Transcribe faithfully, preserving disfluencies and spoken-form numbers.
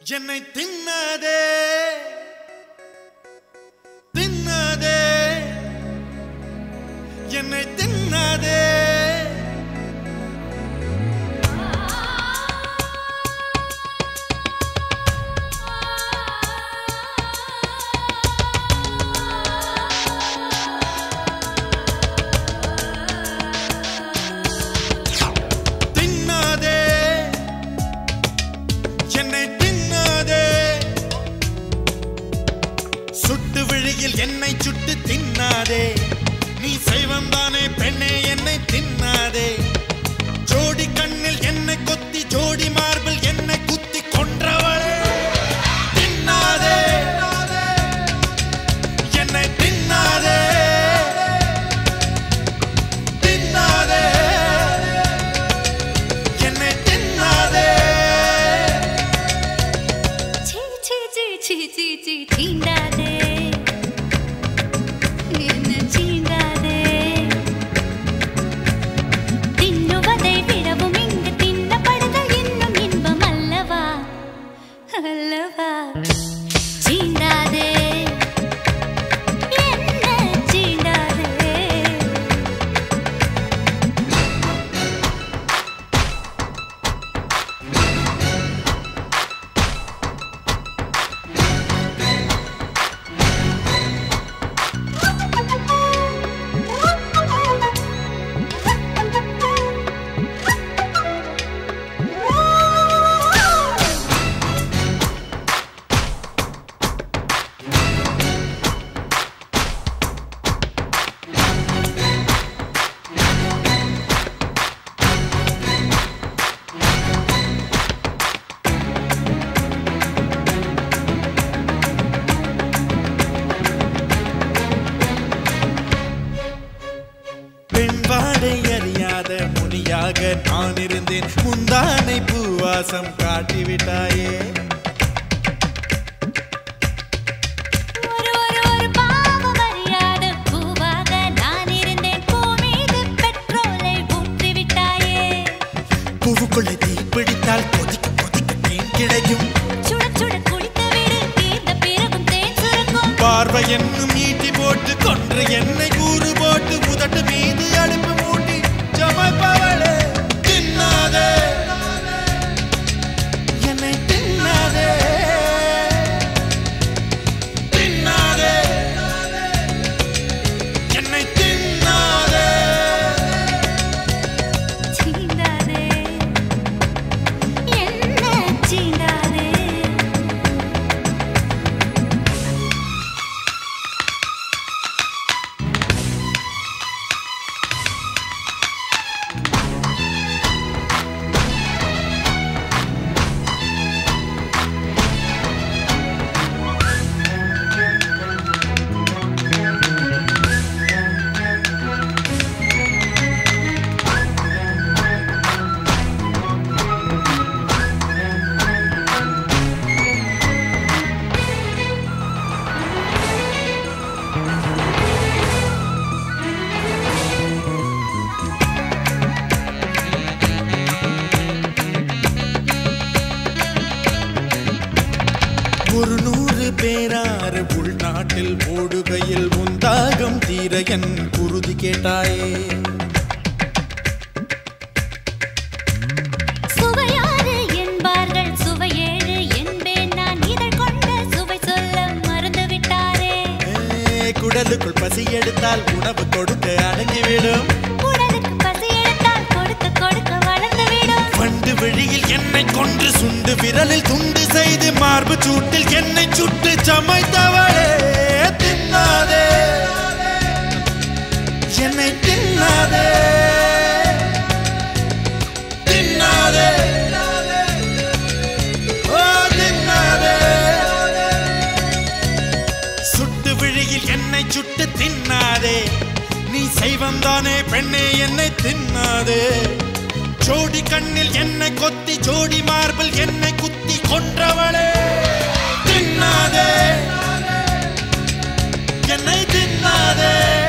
என்னை தின்னதே தின்னதே என்னை தின்னதே என்னை சுட்டு தின்னாதே நீ சைவம் தானே பெண்ணே என்னை தின்னாதே ஜோடி கண்ணில் என்னை கொத்தி ஜோடி மார்பிள் என்னை குத்தி கொன்றவளே தின்னாதே என்னை தின்னாதே தின்னாதே என்னை தின்னாதே சீ சீ சீ சீ சீ சீ தீண்டாதே அறியாத முனியாக நான் இருந்தேன் முந்தானை பூவாசம் காட்டிவிட்டாயே பூவுக்குள்ளே தீ பிடித்தால் கொதிக்க கொதிக்க தேன் கிடைக்கும் சுட சுட குளித்து விடு தீர்ந்த பிறகும் தேன் சுருக்கும் பார்வை என்னும் ஈட்டி போட்டு கொன்று என்னை கூறு போட்டு முதட்டு மீது அடுப்பு மூட்டி சமைப்பவளே தின்னாதே என்னை தின்னாதே தின்னாதே என்னை தின்னாதே சீண்டாதே என்ன சீண்டாதே ஒரு நூறு பேராறு உள்நாட்டில் ஓடுகையில் உந்தாகம் தீர என் குருதி கேட்டாயே சுவையாறு என்பார்கள் சுவையேழு என்பேன் நான் இதழ் கொண்ட சுவை சொல்ல மறந்து விட்டாரே குடலுக்குள் பசி எடுத்தால் உணவு கொடுக்க அடங்கிவிடும் உடலுக்கு பசி எடுத்தால் கொடுக்க கொடுக்க வளர்ந்து விடும் வண்டு வெளியில் என்னை கொன்று சுண்டு விரலில் துண்டு செய்து மார்பு சூட்டில் என்னை சுட்டு சமைத்தவளே தின்னாதே என்னை தின்னாதே தின்னாதே ஓ தின்னாதே சுட்டு விழியில் என்னை சுட்டு தின்னாதே நீ சைவம் தானே பெண்ணே என்னை தின்னாதே ஜோடி கண்ணில் என்னை கொத்தி ஜோடி மார்பிள் என்னை குத்தி கொன்றவளே தின்னாதே என்னை தின்னாதே